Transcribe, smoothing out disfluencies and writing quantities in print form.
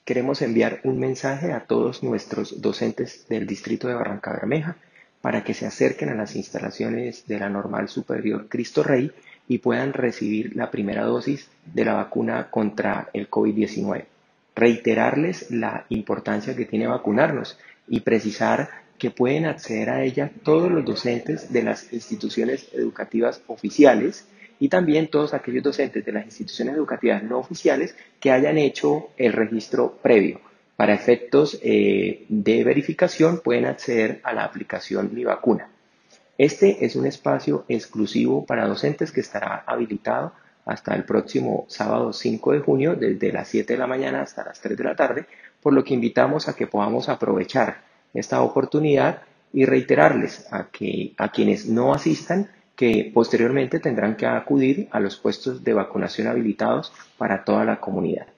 queremos enviar un mensaje a todos nuestros docentes del distrito de Barrancabermeja para que se acerquen a las instalaciones de la Normal Superior Cristo Rey y puedan recibir la primera dosis de la vacuna contra el COVID-19. Reiterarles la importancia que tiene vacunarnos y precisar que pueden acceder a ella todos los docentes de las instituciones educativas oficiales y también todos aquellos docentes de las instituciones educativas no oficiales que hayan hecho el registro previo. Para efectos de verificación pueden acceder a la aplicación Mi Vacuna. Este es un espacio exclusivo para docentes que estará habilitado hasta el próximo sábado 5 de junio, desde las 7 de la mañana hasta las 3 de la tarde, por lo que invitamos a que podamos aprovechar esta oportunidad y reiterarles a quienes no asistan que posteriormente tendrán que acudir a los puestos de vacunación habilitados para toda la comunidad.